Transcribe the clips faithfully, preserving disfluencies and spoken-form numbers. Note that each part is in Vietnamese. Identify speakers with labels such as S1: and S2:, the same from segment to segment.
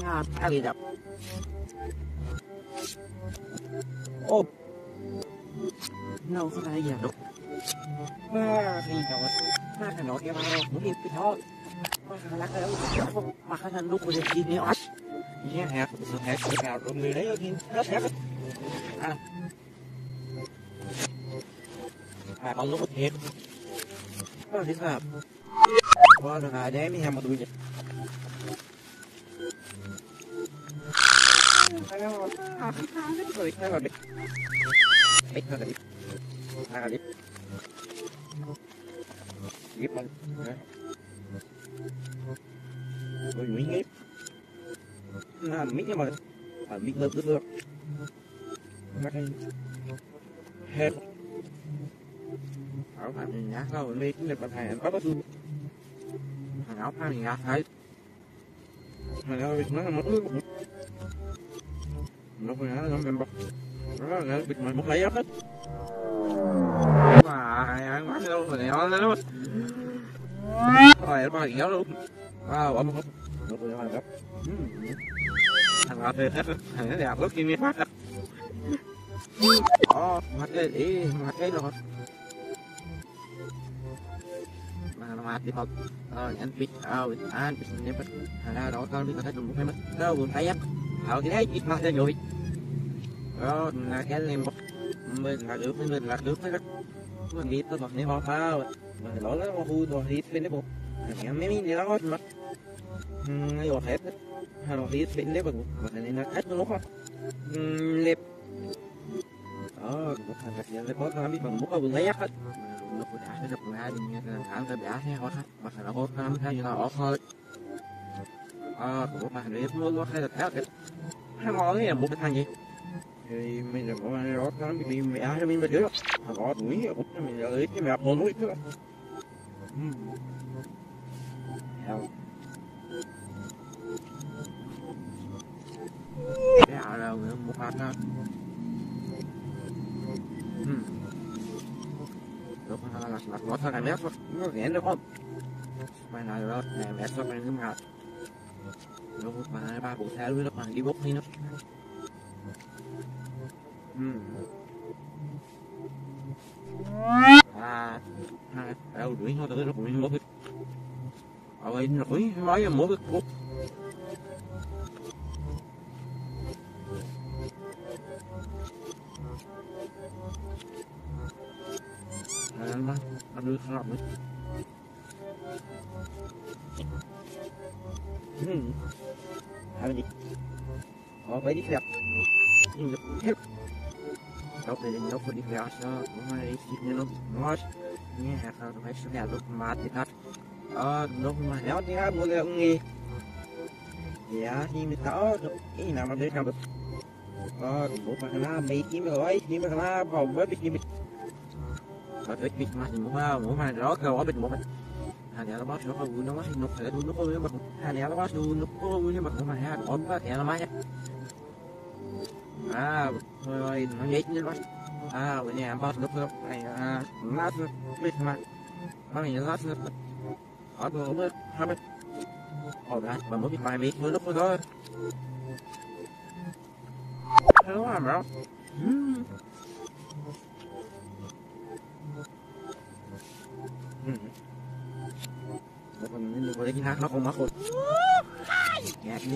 S1: à à gì đập ô đâu có ai giờ được ba thì đâu ba thằng nội kia bao muốn đi cái thôi ba thằng lắc đấy ba thằng lúc bây giờ đi đi ớt nhé hẹp hẹp hẹp rồi người đấy đi rất hẹp à à còn lúc hẹp có gì sao qua được ai đấy mới ham một đôi nhỉ rồi thay vào đi bích thôi đi à đi ghép lên rồi miếng ghép là miếng nhưng mà ở miếng lớn rất lớn mắt đây hết áo phải mình nhát đâu đi cũng được bạn thầy có bất luôn thằng áo phải mình nhát thấy mà nó nó mất nước nó phải nó nó bọc đó là bịt mình mất lấy hết mà ai quá đâu rồi nó nó rồi nó bao nhiêu luôn wow ông không nó vừa hoàn gấp thằng nào thì hết thằng nó đẹp lúc kia mới phát đó mặt cái ý mặt cái rồi mà nó mặt đi học ờ anh biết ờ anh biết nên bắt thằng nào đó con biết có thể dùng một cái mắt đâu buồn thấy á họ cái đấy ít mặt ra rồi đó là cái lên mình là được mình là được hết mình biết tôi mặc nếu họ phao mình lỗi nó hư rồi thì bên đấy bộ em mấy miếng gì đó hết mặt ngay vào hết hay là thì bên đấy bằng mà này là hết nó lúc không lẹp đó một thằng vật nhận có nó biết bằng múc vào lấy hết nó cũng đã được hai mình thằng ta đã hay hết mà thằng nó hốt năm hay là ọt thôi à của mà để luôn nó hay là khác cái hai món này là một cái thằng gì thì mình là có ai đó nó bị mẹ cho mình bây giờ có túi cũng mình lấy cái mẹ một núi nữa cái ảo là một hạt ha được là là có thằng này mét nó ghé được không mày này rồi này mét cho mày cái hạt nó mà ba bộ xe luôn nó bằng đi bốc đi nó à đâu đuổi nó tới nó cũng mất ở đây nó đuổi nói một cái cục à nó nó đưa nó rồi hay đi có phải đi đẹp nhưng hết đâu để nó có đi đẹp sao nó hay đi nó nó nghe hạt nó phải sẽ đẹp lúc mà thì thật ờ lúc mà nó thì mua cái ông nghe dạ thì mình có cái nào mà để làm được ờ bộ mà nó bị kiếm rồi nhưng mà nó phòng với bị kiếm có thể bị mà mua mà mua mà đó cơ ở bên một hàng nhà nó bắt nó không nó bắt nó phải nó có nó hàng nhà nó bắt nó có nhưng mà không phải hàng ổn quá nhà nó máy à thôi rồi nó nhảy như vậy à bên nhà bắt nó này à lát biết mà bao nhiêu lát nữa ở đâu mới hai mươi hồi ra mà mới biết bài biết mới lúc đó đúng không bro mình đừng có lấy cái hát nó không mất rồi nhạc đi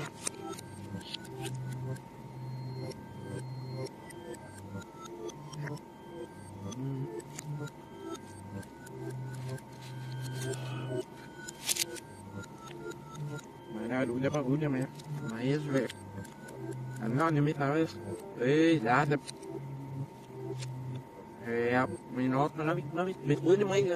S1: mày ra đủ cho con uống cho mày mày về anh ngon như mấy tao ê đã đẹp hẹp mày nó nó biết nó biết biết uống cho mấy kìa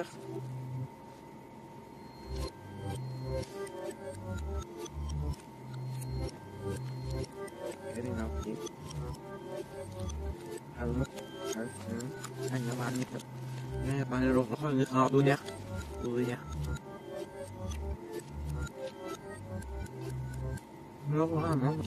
S1: cái này nào chị ăn mất anh làm ăn như thế nghe bạn rồi nó hơi ngọt luôn nha tôi nha nó quá nó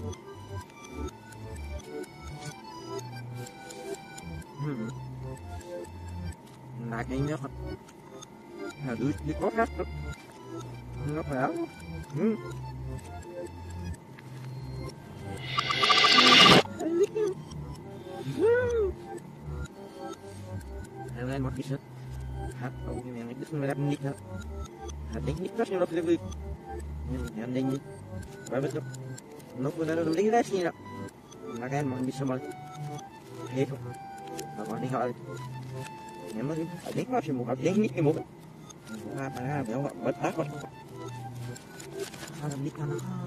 S1: là cái nhớ là đứa đi có rắc đó nó phải bisa atau yang itu sebenarnya menik ada ini terus yang lebih yang ada ini berapa tuh nó cũng đã được lý ra gì đó là cái mà đi xem rồi thế thôi mà còn đi hỏi em nói ở đấy nó chỉ một học đến nít cái một ba ba béo họ bất tác rồi sao làm nít nó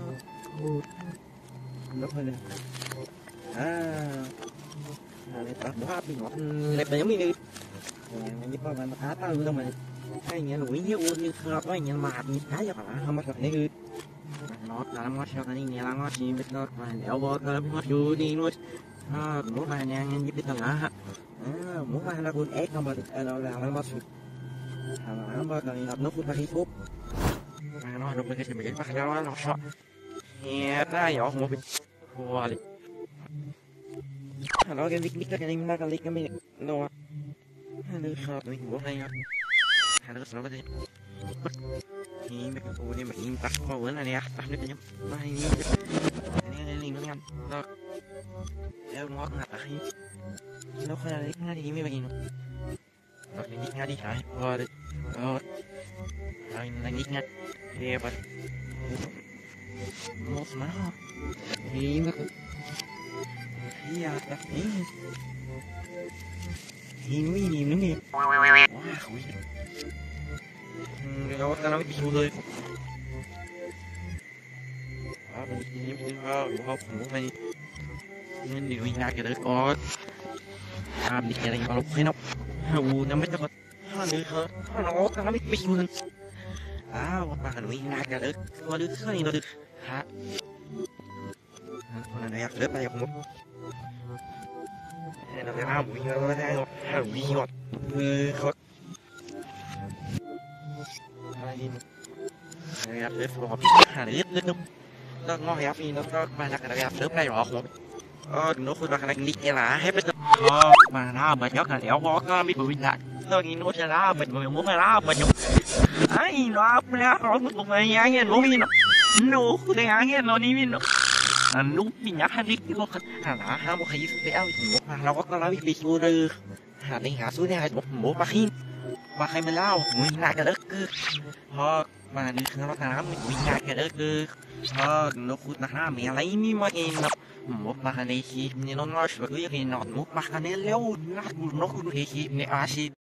S1: nó hơi này à này tao bỏ đi ngọt đẹp giống như đi như con mà cá tao đâu mà cái nhà lủi như như ngọt quá nhà mà như cá cho phải không bắt được này nó là ngót sao cái này là ngót gì biết nó mà đeo vô cái ngót du đi luôn à muốn mà nhà nhân giúp biết thằng á muốn mà là con ếch không mà là là nó ngót nó mà cái nó phun ra khí thuốc mà nó được cái gì mà cái bắt nó nó sợ nghe ra nhỏ một bị qua đi nó cái vít vít cái này nó cái lít cái mình nó nó sợ mình muốn hay hay nó sợ cái gì thì mấy cái cô đi mà in tắt qua bữa này nè tắt nước nhá mai ini ini ini nó ngăn nó đeo ngót ngặt ấy nó không là nó đi mấy bạn nó rồi đi ngay đi hả qua đi rồi rồi này đi ngay thì bạn một má thì nó thì à đặt đi thì nó gì nữa nè wow khủi rồi tao nói bị thôi à mình nhìn nhìn vào đúng không muốn mày nên điều mình ra cái đấy có à bị cái này vào lúc hay nó hầu nó mới cho nó nữa hơn nó tao nói bị bị luôn à mà mình ra cái đấy có đứa cái này nó được hả con này đẹp đấy một nó phải ao mũi nó ra rồi ao mũi ngọt ngọt gặp để phù hợp hà để ít nữa nó ngon gặp đi nó có ba lạc là gặp sớm đây rồi không ờ nó khuyên bạn này đi nghe là hết biết ờ mà nó mà nhóc là đéo bó có biết bụi lạc tôi nghĩ nó sẽ lá mình mình muốn lá mình nhung ấy nó lá nó một ngày nhang nghe nó đi nó nó cái nhang nghe nó đi nó nó bị nhát hay đi có hà lá hà một cái béo một mà nó có nó bị xua rư hà đi hà xuống đây một một bạc hin bạc hay mình lao mình lại cái đất cứ họ mà đi nó làm mình nhát cái đất cứ họ nó cút nó mình lấy mi mà cái nó một bạc này thì nó nói sự cái gì nó một bạc này leo nó nó cũng thì thì này à